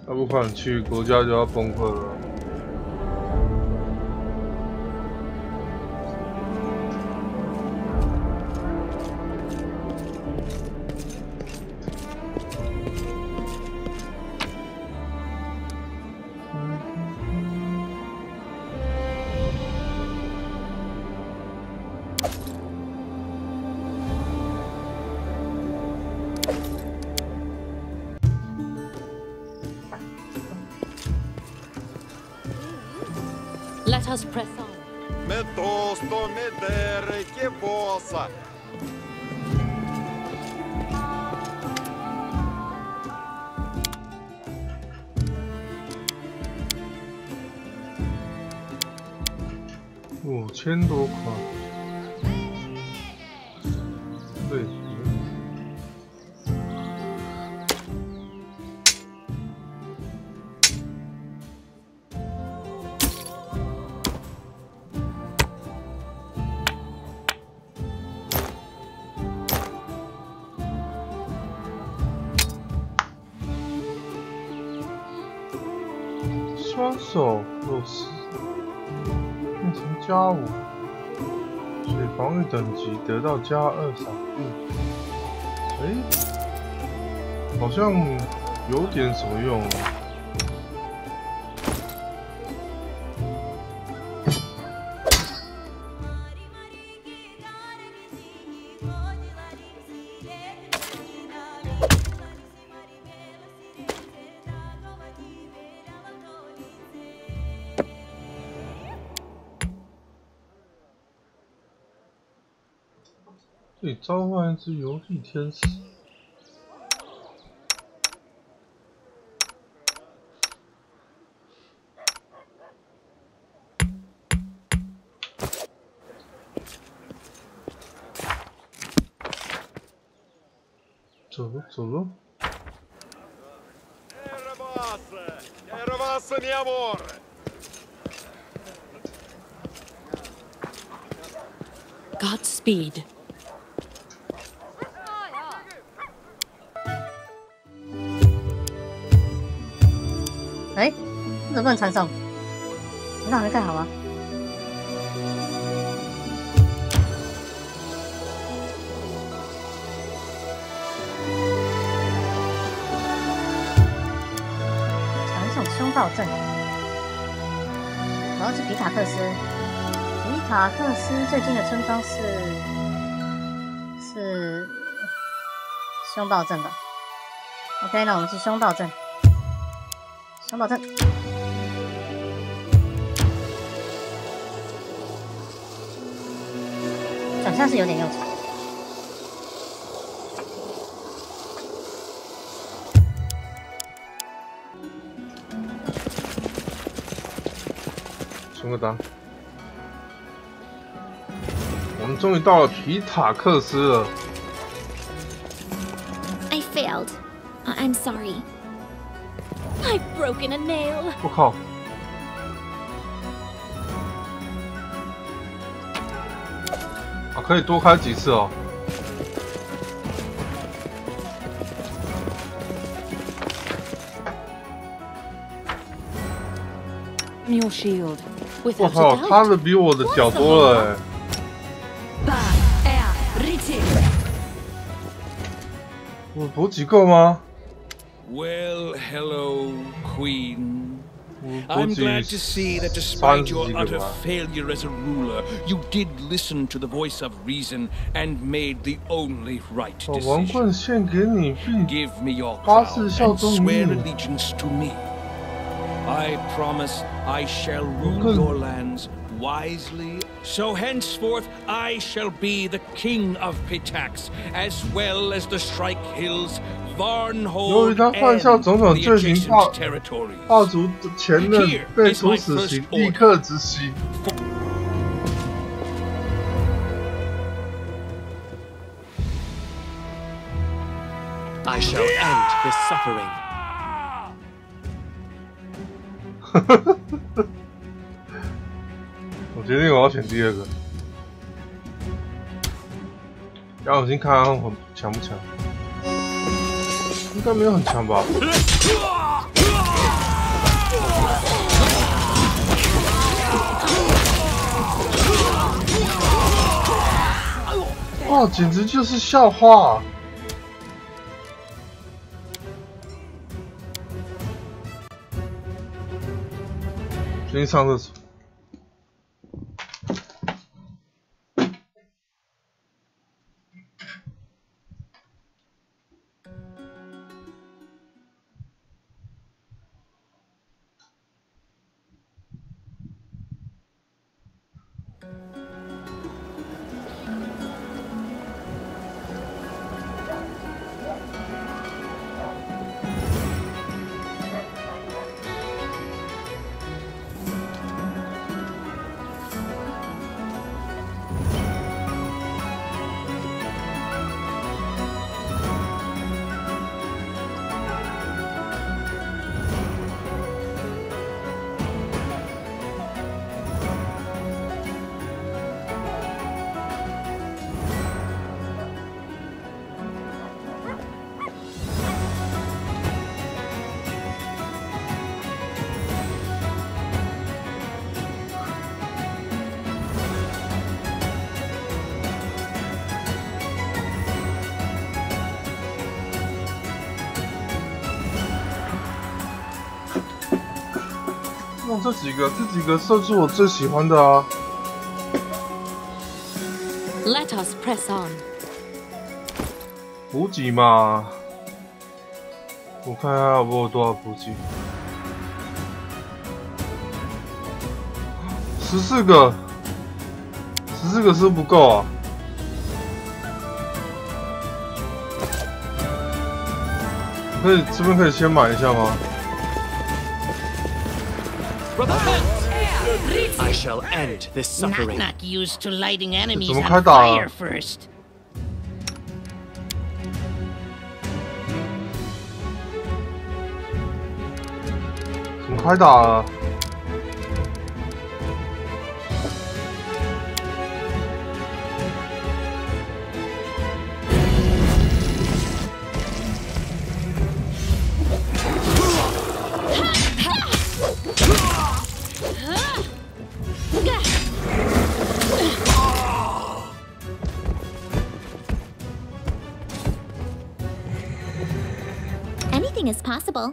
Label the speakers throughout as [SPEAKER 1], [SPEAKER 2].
[SPEAKER 1] 要不快点去，国家就要崩溃了。
[SPEAKER 2] Let us press on.
[SPEAKER 3] Me tosto me dere che vosa.
[SPEAKER 1] 5000多块，对。 双手有10，变成+5，所以防御等级得到+2赏币。好像有点什么用啊？可以召唤一只游历天使。走了。
[SPEAKER 3] Eravassa mio amore.
[SPEAKER 2] Godspeed.
[SPEAKER 4] 哎，你怎么不能传送？你那还没盖好吗？传送凶暴症，然后是皮塔克斯。皮塔克斯最近的村庄是凶暴症吧 ？OK， 那我们去凶暴症。 凶暴症，转向是有点用处。
[SPEAKER 1] 存个档。我们终于到了皮塔克斯了。
[SPEAKER 5] I failed. I'm sorry. I've broken a nail.
[SPEAKER 1] 我靠！啊，可以多开几次哦。
[SPEAKER 2] Your shield.
[SPEAKER 1] 我
[SPEAKER 2] Without
[SPEAKER 1] 靠，
[SPEAKER 2] a
[SPEAKER 1] 他
[SPEAKER 2] doubt.
[SPEAKER 1] 的比我的屌多了哎。 我补给够吗？
[SPEAKER 6] Well, hello, Queen.
[SPEAKER 1] 我补
[SPEAKER 6] I'm
[SPEAKER 1] 给
[SPEAKER 6] glad to see that despite
[SPEAKER 1] 30
[SPEAKER 6] your
[SPEAKER 1] 几个
[SPEAKER 6] utter
[SPEAKER 1] 吧。
[SPEAKER 6] failure as a ruler, you did listen to the voice of reason and made the only right
[SPEAKER 1] 把王
[SPEAKER 6] decision.
[SPEAKER 1] 冠献给你，并
[SPEAKER 6] Give me your
[SPEAKER 1] 发
[SPEAKER 6] crown
[SPEAKER 1] 誓效
[SPEAKER 6] and
[SPEAKER 1] 忠于
[SPEAKER 6] swear
[SPEAKER 1] 你。
[SPEAKER 6] allegiance to me. I promise I shall rule
[SPEAKER 1] 更
[SPEAKER 6] your lands wisely. So henceforth I shall be the king of Pitax, as well as the Shrike Hills, 由于
[SPEAKER 1] Varnhold,
[SPEAKER 6] 他
[SPEAKER 1] and
[SPEAKER 6] 犯下种种
[SPEAKER 1] the
[SPEAKER 6] 罪行，
[SPEAKER 1] adjacent 霸
[SPEAKER 6] territories.
[SPEAKER 1] 族的前任被处死刑，立刻执行。
[SPEAKER 7] I shall end this suffering.
[SPEAKER 1] 我决定我要选第二个。然后我先看看很强不强，应该没有很强吧。 哇，简直就是笑话！先去上厕所。哇，这几个设置我最喜欢的啊！
[SPEAKER 2] Let us press on.
[SPEAKER 1] 补给嘛，我看看我有多少补给。14个，14个是不够啊。这边可以先买一下吗？
[SPEAKER 7] I shall end this suffering.
[SPEAKER 8] Not used to lighting enemies
[SPEAKER 1] 怎么
[SPEAKER 8] on
[SPEAKER 1] 开打啊
[SPEAKER 8] fire first.
[SPEAKER 1] 怎么开打啊？
[SPEAKER 5] Anything is possible.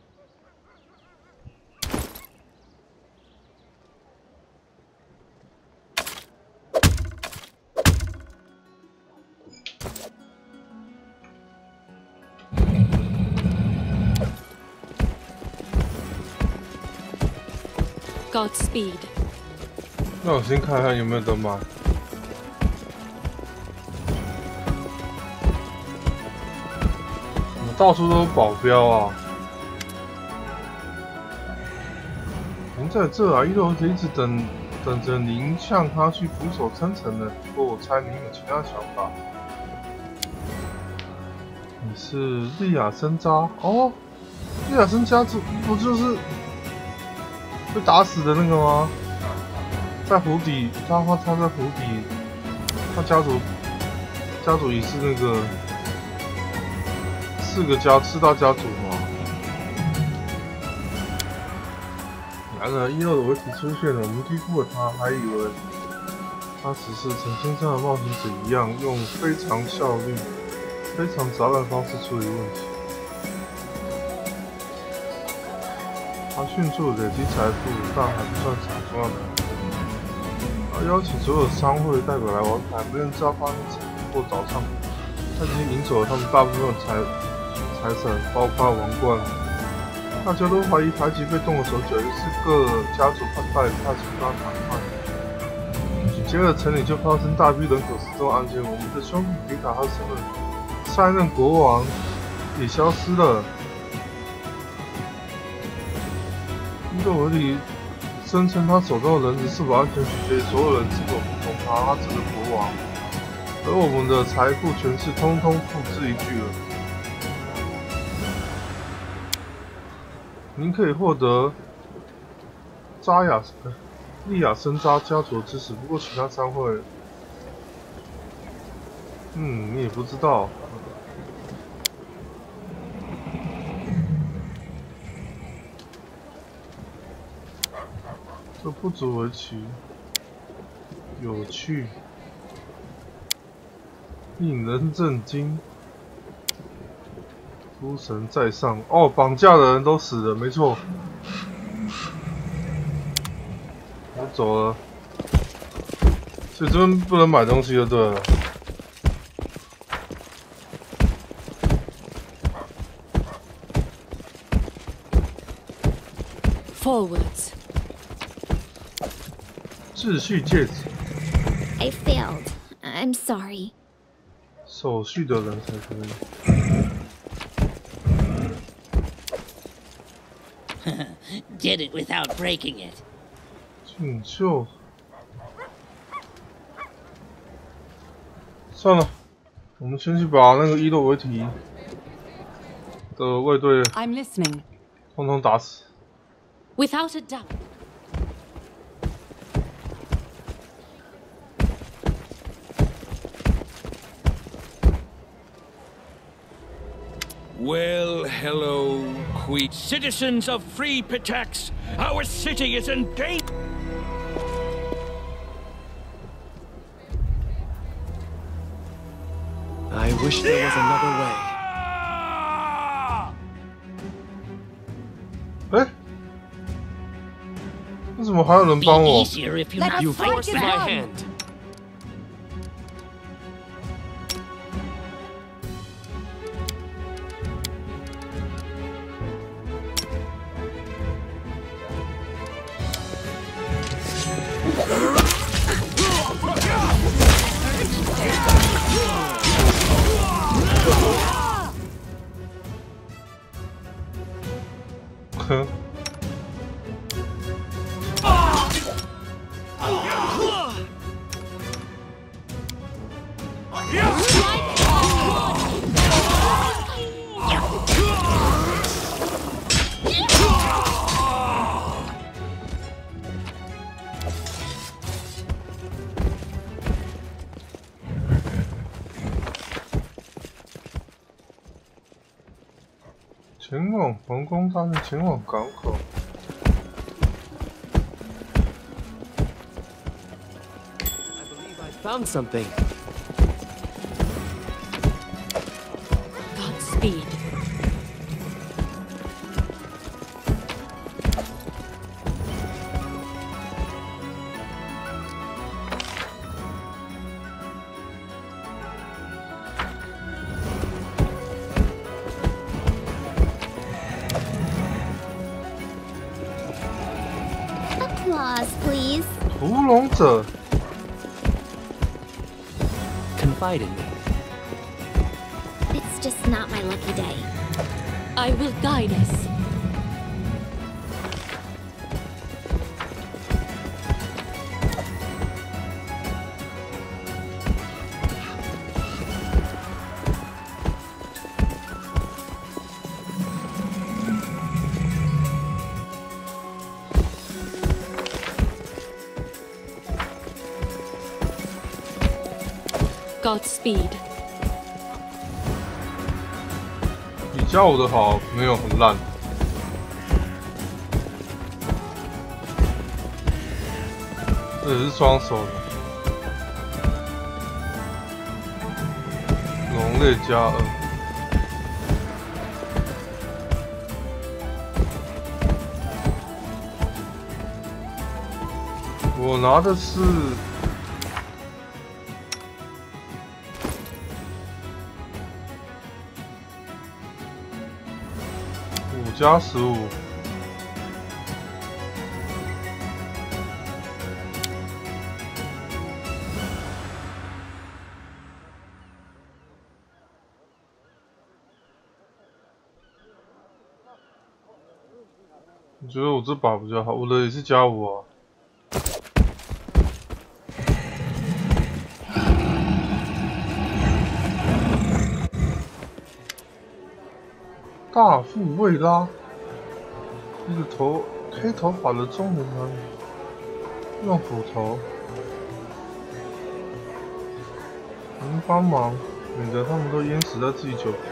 [SPEAKER 2] Godspeed.
[SPEAKER 1] 那我先看看有没有得买。怎么到处都有保镖啊？您在这啊，一楼一直等着您向他去俯首称臣呢。不过我猜您有其他想法。你是利亚森扎哦？利亚森家族不就是被打死的那个吗？在湖底，他在湖底，他家族也是那个四大家族嘛。然而1楼的维奇出现了，我们低估了他，还以为他只是成千上的冒险者一样，用非常效率、非常杂乱的方式处理问题。他迅速累积财富，但还不算很重要的。他邀请所有商会代表来玩牌，没人知道发生什么。或早上，他已经赢走了他们大部分财产，包括王冠。大家都怀疑牌局被动了手脚，于是各家族派遣他谈判。紧接着，城里就发生大批人口失踪案件。我们的兄弟迪卡和上一任国王也消失了。伊洛维里声称他手中的人质是否安全取决于所有人是否服从他这个国王，而我们的财富权势通通付之一炬了。您可以获得利亚森扎家族的支持，不过其他商会，你也不知道。这不足为奇，有趣。 令人震惊。诸神在上，哦，绑架的人都死了，没错。我走了，所以这边不能买东西就对了。
[SPEAKER 2] Forwards.
[SPEAKER 1] 秩序戒指，
[SPEAKER 5] I failed. I'm sorry.
[SPEAKER 1] 手续的人才可以。
[SPEAKER 8] Did it without breaking it.
[SPEAKER 1] 锦绣，算了，我们先去把那个伊洛维提的卫队
[SPEAKER 2] I'm listening.
[SPEAKER 1] 通通打死。
[SPEAKER 2] Without a doubt.
[SPEAKER 6] Well, hello, Queen. Citizens of free Pitax, our city is in danger.
[SPEAKER 7] I wish there was another way.
[SPEAKER 1] 哎，为什么还有人帮
[SPEAKER 8] Be
[SPEAKER 1] 我？
[SPEAKER 8] easier if you
[SPEAKER 2] Let
[SPEAKER 8] not
[SPEAKER 2] us
[SPEAKER 7] You
[SPEAKER 8] fight
[SPEAKER 7] forced my
[SPEAKER 8] back.
[SPEAKER 7] hand.
[SPEAKER 1] 前往皇宫大院，前往港口。
[SPEAKER 7] Found something.
[SPEAKER 2] Godspeed.
[SPEAKER 5] Applause, please.
[SPEAKER 1] 屠龙者，
[SPEAKER 7] Confide in me.
[SPEAKER 5] It's just not my lucky day.
[SPEAKER 2] I will guide us. ，Godspeed.
[SPEAKER 1] 比较我的好，没有很烂。这也是双手的，龙类加2。我拿的是。 +15，我觉得我这把比较好，我的也是+5啊。大富卫拉，一个黑头发的中年男人，用斧头，您帮忙，免得他们都淹死在自己酒瓶。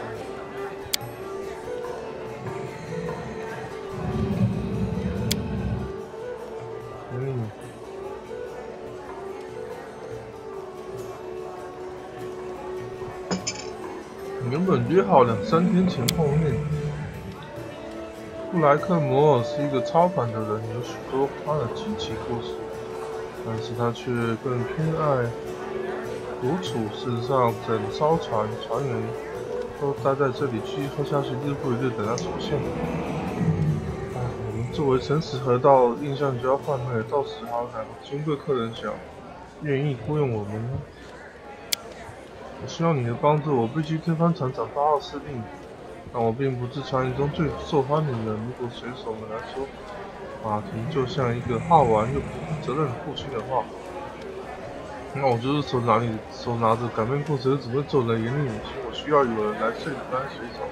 [SPEAKER 1] 原本约好2-3天前碰面。布莱克摩尔是一个超凡的人，有许多他的传奇故事，但是他却更偏爱独处。事实上，整艘船员都待在这里，继续喝下去，日复一日等他出现。我们作为诚实河道，印象就要换了，到时还有哪个尊贵客人想愿意雇佣我们呢？我需要你的帮助，我必须推翻船长8号司令。但我并不是船员中最受欢迎的。如果水手们来说，马婷就像一个好玩又不负责任的父亲的话，那我就是手拿着擀面棍，随时只会做人严厉母亲。我需要有人来说服那些水手。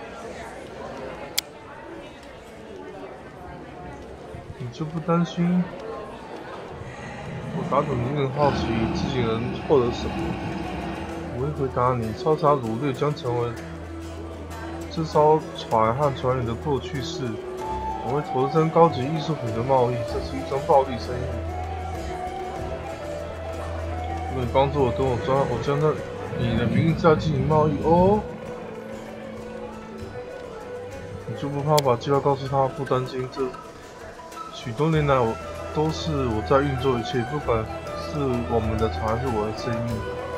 [SPEAKER 1] 你就不担心？我打赌你很好奇自己能获得什么。我会回答你，超查掳掠将成为这艘船和船员的过去式。我会投身高级艺术品的贸易，这是一桩暴利生意。如果你帮助我等我抓，我将在你的名义下进行贸易哦。你就不怕把计划告诉他？不担心，这许多年来都是我在运作一切，不管是我们的船还是我的生意。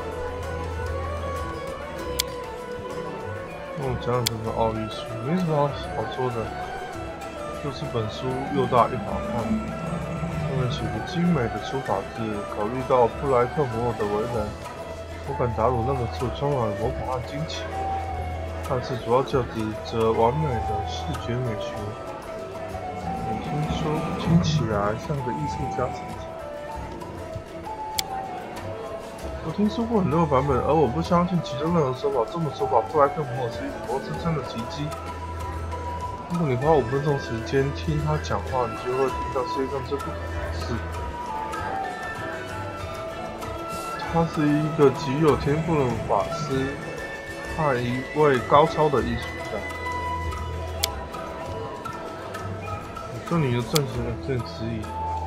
[SPEAKER 1] 跟我讲讲这个奥义书，没什么好说的，就是本书又大又好看。上面写着精美的书法字，考虑到布莱克摩尔的为人，我敢打赌那本书充满了魔法和惊奇，但是主要价值则完美的视觉美学。听起来像个艺术家成绩。我听说过很多个版本，而我不相信其中任何说法。这么说法，布莱克摩尔是一个活生生的奇迹。如果你花5分钟时间听他讲话，你就会听到世界上最不可能的事。他是一个极有天赋的法师和一位高超的艺术家。这里的证实了这质疑，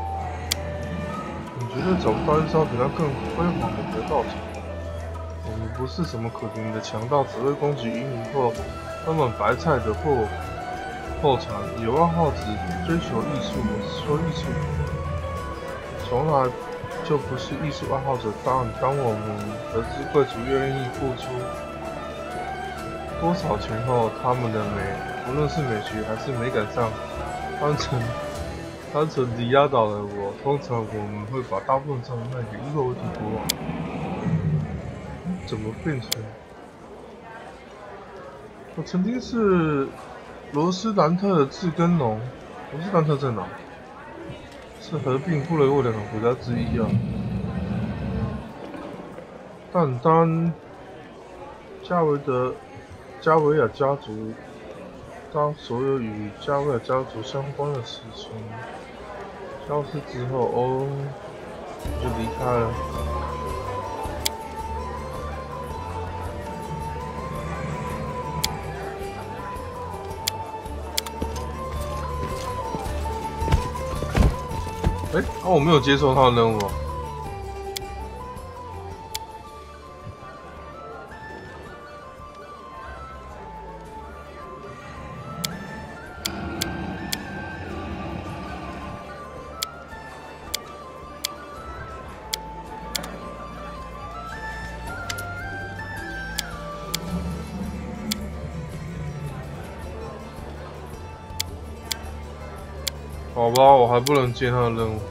[SPEAKER 1] 你绝对找不到一艘比他更辉煌的河道船。我们不是什么可怜的强盗，只会攻击渔民或专门白菜的货船。有2号只追求艺术，我是说艺术，从来就不是艺术爱好者。当我们得知贵族愿意付出多少钱后，他们的无论是美学还是美感上，单纯地压倒了我。通常我们会把大部分账卖给伊洛维提国王。怎么变成？我曾经是罗斯兰特的自耕农。罗斯兰特在哪？是合并布雷沃2个国家之一啊。但当加维亚家族。当所有与加维尔家族相关的事情消失之后，我就离开了。我没有接受他的任务啊。好吧，我还不能接他的任务。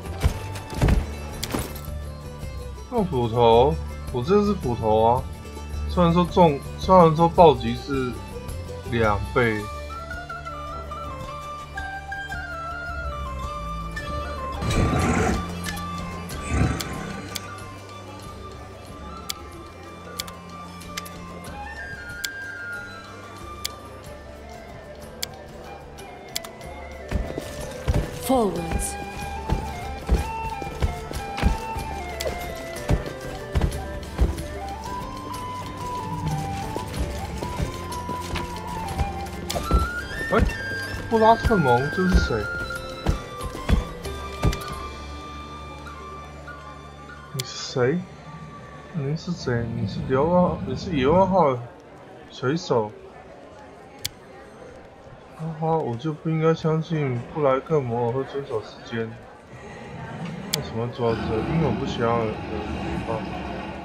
[SPEAKER 1] 用斧头，我这是斧头啊。虽然说暴击是2倍。
[SPEAKER 2] Forwards.
[SPEAKER 1] What? 布拉特蒙，这是谁？你是谁？你是谁？你是野万号锤手。哈哈，我就不应该相信布莱克摩尔会遵守时间。为什么做到这？因为我不想要的方法。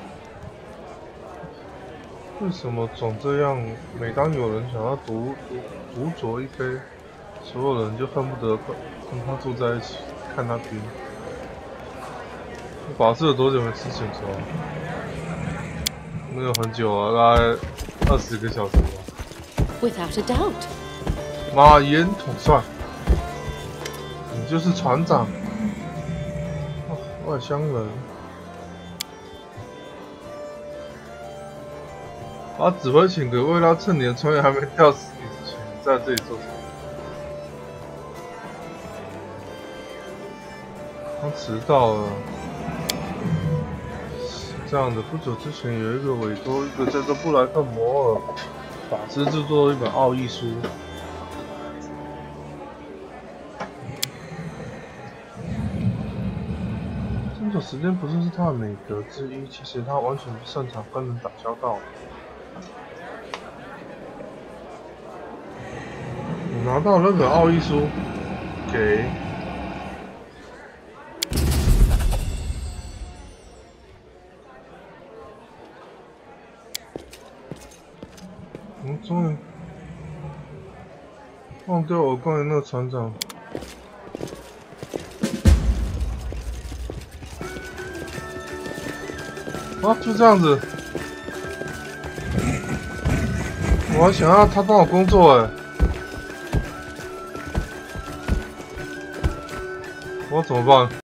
[SPEAKER 1] 为什么总这样？每当有人想要独酌一杯，所有人就恨不得跟他坐在一起，看他拼。法师有多久没吃请求？没有很久啊，大概20个小时吧。
[SPEAKER 2] Without a doubt.
[SPEAKER 1] 马岩统帅，你就是船长。哦，外乡人。把指挥请给为了趁你的船员还没吊死你之前，你在这里做什么？他迟到了。是这样的，不久之前有一个委托一个叫做布莱克摩尔法师制作了一本奥义书。争夺时间不是他的美德之一，其实他完全不擅长跟人打交道。我拿到那本奥义书，给。终于忘掉我关于那个船长。啊，就这样子。我还想要他帮我工作哎。我怎么办？